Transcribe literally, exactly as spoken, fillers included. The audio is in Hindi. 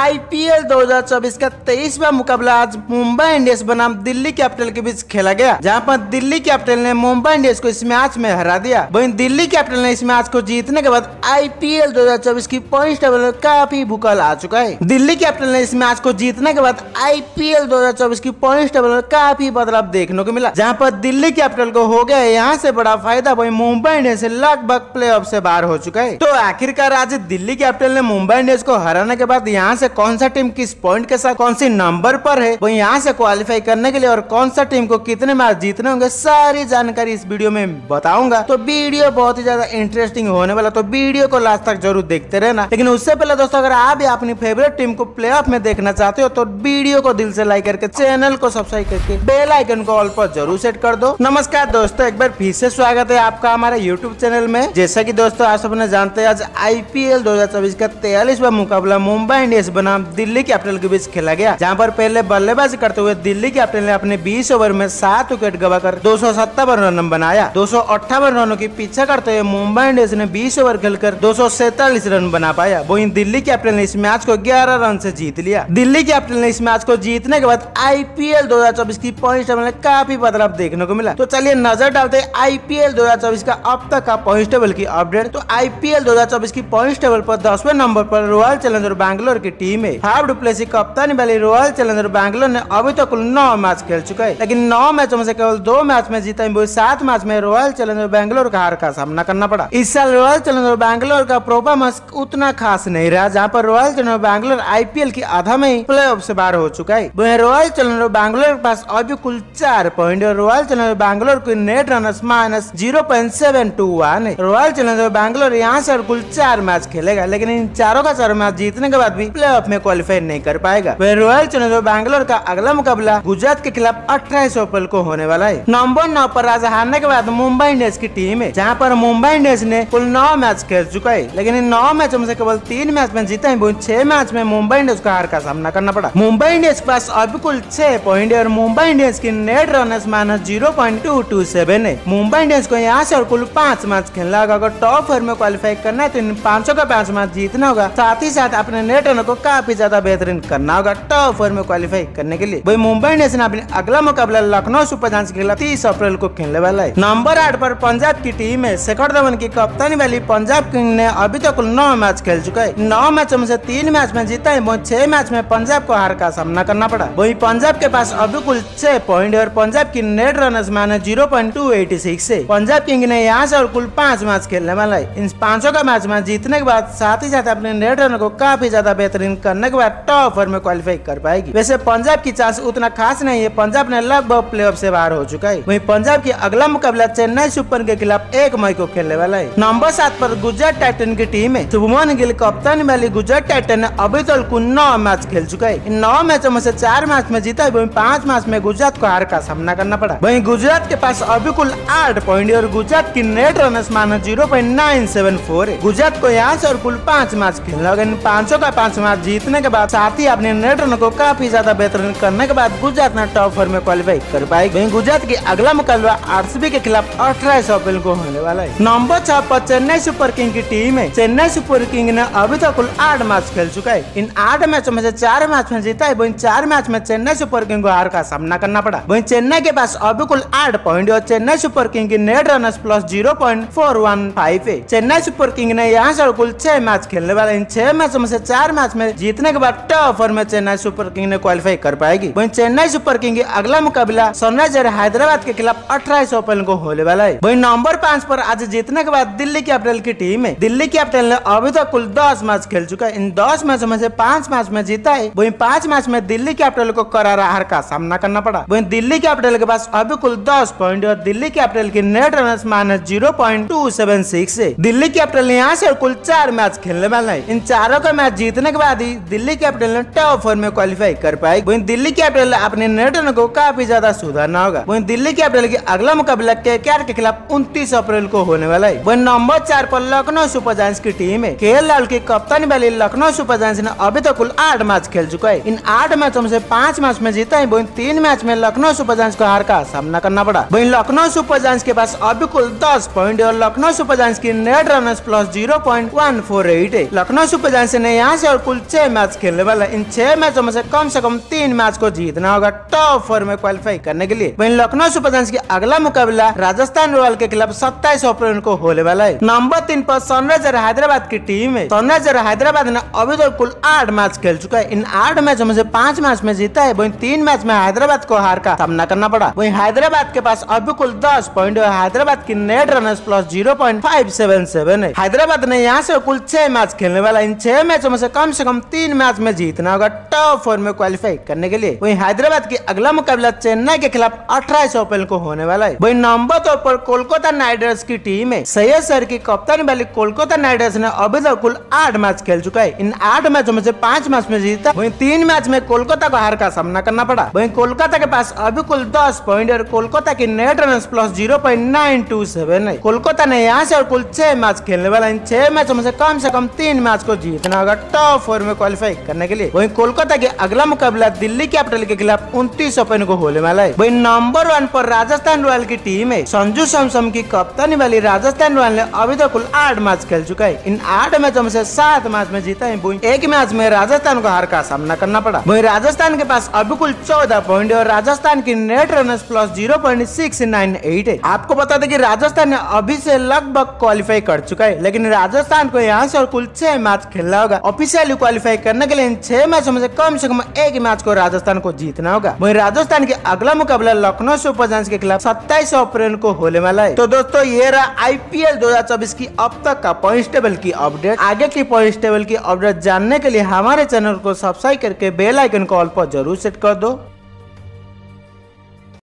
आईपीएल दो हज़ार चौबीस का तेईसवां मुकाबला आज मुंबई इंडियंस बनाम दिल्ली कैपिटल के बीच खेला गया, जहां पर दिल्ली कैपिटल ने मुंबई इंडियंस को इस मैच में हरा दिया। वहीं दिल्ली कैपिटल ने इस मैच को जीतने के बाद आईपीएल दो हज़ार चौबीस की पॉइंट टेबल में काफी भूकल आ चुका है। दिल्ली कैपिटल ने इस मैच को जीतने के बाद आईपीएल दो हज़ार चौबीस की पॉइंट टेबल में काफी बदलाव देखने को मिला, जहां पर दिल्ली कैपिटल को हो गया यहाँ से बड़ा फायदा। वहीं मुंबई इंडियंस लगभग प्लेऑफ से बाहर हो चुका है। तो आखिरकार आज दिल्ली कैपिटल ने मुंबई इंडियंस को हराने के बाद यहाँ से कौन सा टीम किस पॉइंट के साथ कौन सी नंबर पर है, वो यहाँ से क्वालिफाई करने के लिए और कौन सा टीम को कितने मैच जीतने होंगे, सारी जानकारी इस वीडियो में बताऊंगा। तो वीडियो बहुत ही ज्यादा इंटरेस्टिंग होने वाला, तो वीडियो को लास्ट तक जरूर देखते रहना। लेकिन उससे पहले दोस्तों, अगर आप भी अपनी फेवरेट टीम को प्लेऑफ में देखना चाहते हो तो वीडियो को दिल से लाइक करके चैनल को सब्सक्राइब करके बेल आइकन को ऑल पर जरूर सेट कर दो। नमस्कार दोस्तों, एक बार फिर से स्वागत है आपका हमारे यूट्यूब चैनल में। जैसा की दोस्तों आप सबने जानते हैं, आज आईपीएल दो हज़ार चौबीस का तैतालीसवां मुकाबला मुंबई इंडियंस बनाम दिल्ली कैपिटल के बीच खेला गया, जहां पर पहले बल्लेबाजी करते हुए दिल्ली कैपिटल ने अपने बीस ओवर में सात विकेट गवाकर दो सौ सत्तावन रन बनाया। दो सौ अट्ठावन रनों की पीछा करते हुए मुंबई इंडियंस ने बीस ओवर खेलकर दो सौ सैतालीस रन बना पाया। वहीं दिल्ली कैपिटल ने इस मैच को ग्यारह रन से जीत लिया। दिल्ली कैपिटल ने इस मैच को जीतने के बाद आईपीएल दो हज़ार चौबीस की पॉइंट टेबल में काफी बदलाव देखने को मिला। तो चलिए नजर डालते हैं आईपीएल दो हज़ार चौबीस का अब तक का पॉइंट टेबल की अपडेट। तो आईपीएल दो हज़ार चौबीस की पॉइंट टेबल पर दसवें नंबर पर रॉयल चैलेंजर बैंगलोर की टीम है। फाफ डु प्लेसी कप्तानी वाली रॉयल चैलेंजर बैंगलोर ने अभी तक कुल नौ मैच खेल चुका है, लेकिन नौ मैचों में से केवल दो मैच में जीता है। सात मैच में रॉयल चैलेंजर बैंगलोर का हार का सामना करना पड़ा। इस साल रॉयल चैलेंजर बैंगलोर का परफॉर्मेंस उतना खास नहीं रहा, जहां पर रॉयल चैलेंजर बैंगलोर आईपीएल की आधा में ही प्लेऑफ से बाहर हो चुका है। वहीं रॉयल चैलेंजर बैंगलोर के पास अभी कुल चार पॉइंट है। रॉयल चैलेंजर बैंगलोर की net runners minus zero point seven two one है। रॉयल चैलेंजर बैंगलोर यहाँ से कुल चार मैच खेलेगा, लेकिन इन चारों का चारों मैच जीतने के बाद भी प्लेऑफ में क्वालिफाई नहीं कर पाएगा। वहीं रॉयल चैलेंजर बैंगलोर का अगला मुकाबला गुजरात के खिलाफ अट्ठाईस अप्रैल को होने वाला है। नंबर नौ पर आज हारने के बाद मुंबई इंडियंस की टीम है, जहां पर मुंबई इंडियंस ने कुल नौ मैच खेल चुका है, लेकिन इन नौ मैचों में से केवल तीन मैच में जीता है। छह मैच में मुंबई इंडियंस को हार का सामना करना पड़ा। मुंबई इंडियंस के पास अभी कुल छह पॉइंट है और मुंबई इंडियंस की net runners minus zero point two two seven है। मुंबई इंडियंस को यहाँ से और कुल पांच मैच खेलना होगा। अगर टॉप फोर में क्वालिफाई करना है तो इन पांचों का पांच मैच जीतना होगा, साथ ही साथ अपने नेट रन को काफी ज्यादा बेहतरीन करना होगा टॉप फोर में क्वालिफाई करने के लिए। वही मुंबई इंडियंस ने अपने अगला मुकाबला लखनऊ सुपर जायंट्स के खिलाफ तीस अप्रैल को खेलने वाला है। नंबर आठ पर पंजाब की टीम है। शिखर धवन की कप्तानी वाली पंजाब किंग ने अभी तक कुल नौ मैच खेल चुका है। नौ मैचों में से तीन मैच में जीता है। वही छह मैच में पंजाब को हार का सामना करना पड़ा। वही पंजाब के पास अभी कुल छह पॉइंट है और पंजाब की net runners minus zero point two eight six है। पंजाब किंग ने यहाँ से और कुल पांच मैच खेलने वाला है। इन पांचों का मैच में जीतने के बाद साथ ही साथ अपने नेट रन को काफी ज्यादा बेहतरीन करने के बाद टॉप फोर में क्वालिफाई कर पाएगी। वैसे पंजाब की चांस उतना खास नहीं है, पंजाब ने लगभग प्लेऑफ से बाहर हो चुका है। वहीं पंजाब की अगला मुकाबला चेन्नई सुपर के खिलाफ एक मई को खेलने वाला है। नंबर सात पर गुजरात टाइटन की टीम है। शुभमन गिल कप्तानी वाली गुजरात टाइटन ने अभी तक कुल नौ मैच खेल चुका है। इन नौ मैचों में से चार मैच में जीता है, वहीं पांच मैच में गुजरात को हार का सामना करना पड़ा। वहीं गुजरात के पास अभी कुल आठ पॉइंट है और गुजरात की net runners minus zero point nine seven four है। गुजरात को यहाँ से और कुल पांच मैच खेलना होगा। इन पांचों का पांच मैच जीतने के बाद साथ ही अपने नेट रन को काफी ज्यादा बेहतरीन करने के बाद गुजरात ने टॉप फोर में क्वालिफाई कर पाएगी। वहीं गुजरात की अगला मुकाबला आरसीबी के खिलाफ अट्ठाईस अप्रैल को होने वाला है। नंबर छह पर चेन्नई सुपर किंग की टीम है। चेन्नई सुपर किंग ने अभी तक कुल आठ मैच खेल चुका है। इन आठ मैचों में से चार मैच में जीता है। वहीं चार मैच में चेन्नई सुपर किंग को हार का सामना करना पड़ा। वहीं चेन्नई के पास अभी कुल आठ पॉइंट और चेन्नई सुपर किंग की net runners plus zero point four one five है। चेन्नई सुपर किंग ने यहाँ से कुल छह मैच खेलने वाला है। इन छह मैचों में से चार मैच में जीतने के बाद टॉप फोर में चेन्नई सुपर किंग ने क्वालिफाई कर पाएगी। वहीं चेन्नई सुपर किंग की अगला मुकाबला सनराइजर हैदराबाद के खिलाफ अट्ठाईस अप्रैल को होने वाला है। वहीं नंबर पांच पर आज जीतने के बाद दिल्ली कैपिटल की टीम है। दिल्ली कैपिटल ने अभी तक कुल दस मैच खेल चुका है। इन दस मैचों में से पांच मैच में जीता है। वहीं पांच मैच में दिल्ली कैपिटल को करारा हार का सामना करना पड़ा। वहीं दिल्ली कैपिटल के पास अभी कुल दस पॉइंट और दिल्ली कैपिटल की net runners minus zero point two seven six है। दिल्ली कैपिटल ने यहाँ से कुल चार मैच खेलने वाला है। इन चारों का मैच जीतने के बाद ही दिल्ली कैपिटल ने टॉप फोर में क्वालिफाई कर पाएगी। वहीं दिल्ली कैपिटल अपने नेट रन को काफी ज्यादा सुधारना होगा। वहीं दिल्ली कैपिटल की अगला मुकाबला केकेआर के खिलाफ उनतीस अप्रैल को होने वाला है। वहीं नंबर चार पर लखनऊ सुपर जायंट्स की टीम है। केएल राहुल की कप्तानी वाली लखनऊ सुपर जायंट्स ने अभी तक कुल आठ मैच खेल चुका है। इन आठ मैचों में से पांच मैच में जीता है। वहीं तीन मैच में लखनऊ सुपर जायंट्स को हार का सामना करना पड़ा। वहीं लखनऊ सुपर जायंट्स के पास अभी कुल दस पॉइंट और लखनऊ सुपर जायंट्स की net runners plus zero point one four eight है। लखनऊ सुपर जायंट्स ने यहाँ से और कुल छह मैच खेलने वाला है। इन छह मैचों में से कम से कम तीन मैच को जीतना होगा टॉप फोर में क्वालिफाई करने के लिए। वहीं लखनऊ सुपर जायंट्स की अगला मुकाबला राजस्थान रॉयल के खिलाफ सत्ताईस अप्रैल को होने वाला है। नंबर तीन पर सनराइजर हैदराबाद की टीम है। सनराइजर हैदराबाद ने अभी तक कुल आठ मैच खेल चुका है। इन आठ मैचों में से पांच मैच में जीता है, वहीं तीन मैच में हैदराबाद को हार का सामना करना पड़ा। वहीं हैदराबाद के पास अभी कुल दस पॉइंट है। हैदराबाद की net runners plus zero point five seven seven है। हैदराबाद ने यहाँ से कुल छह मैच खेलने वाला। इन छह मैचों में से कम से कम तीन मैच में जीतना होगा टॉप फोर में क्वालिफाई करने के लिए। वहीं हैदराबाद की अगला मुकाबला चेन्नई के खिलाफ अठारह अप्रैल को होने वाला है। वहीं नंबर दो पर कोलकाता नाइट राइडर्स की टीम है। सैयद सर की कप्तानी वाली कोलकाता नाइट राइडर्स ने अभी तक कुल आठ मैच खेल चुका है। इन आठ मैचों में से पांच मैच में जीता, वहीं तीन मैच में कोलकाता को हार का सामना करना पड़ा। वहीं कोलकाता के पास अभी कुल दस पॉइंट और कोलकाता की net runners plus zero point nine two seven है। कोलकाता ने यहाँ से और कुल छह मैच खेलने वाला। इन छह मैचों में से कम से कम तीन मैच को जीतना होगा टॉप फोर में क्वालिफाई करने के लिए। वहीं कोलकाता के अगला मुकाबला दिल्ली कैपिटल के खिलाफ उनतीस अप्रैल को होने वाला है। वहीं नंबर वन पर राजस्थान रॉयल की टीम है। संजू सैमसन की कप्तानी वाली राजस्थान रॉयल ने अभी तक कुल आठ मैच खेल चुका है। इन आठ मैचों में से सात मैच में जीता है, एक मैच में राजस्थान को हार का सामना करना पड़ा। वहीं राजस्थान के पास अभी कुल चौदह पॉइंट है और राजस्थान की net runners plus zero point six nine eight है। आपको बता दें कि राजस्थान ने अभी से लगभग क्वालिफाई कर चुका है, लेकिन राजस्थान को यहाँ से और कुल छह मैच खेलना होगा। ऑफिशियली क्वालिफाई करने के लिए इन छह मैचों में से कम से कम एक मैच को राजस्थान को जीतना होगा। वहीं राजस्थान के अगला मुकाबला लखनऊ सुपर जायंट्स के खिलाफ सत्ताईस अप्रैल को होने वाला है। तो दोस्तों ये रहा आईपीएल दो हज़ार चौबीस की अब तक का पॉइंट टेबल की अपडेट। आगे की पॉइंट टेबल की अपडेट जानने के लिए हमारे चैनल को सब्सक्राइब करके बेल आइकन को ऑल पर जरूर सेट कर दो।